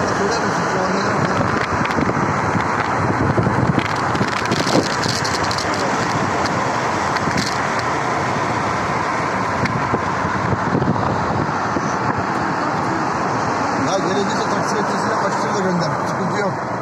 Söyler misin? Şu an neler var? Ya gerekirse taksimetresine başlığıyla gönder. Sıkıntı yok.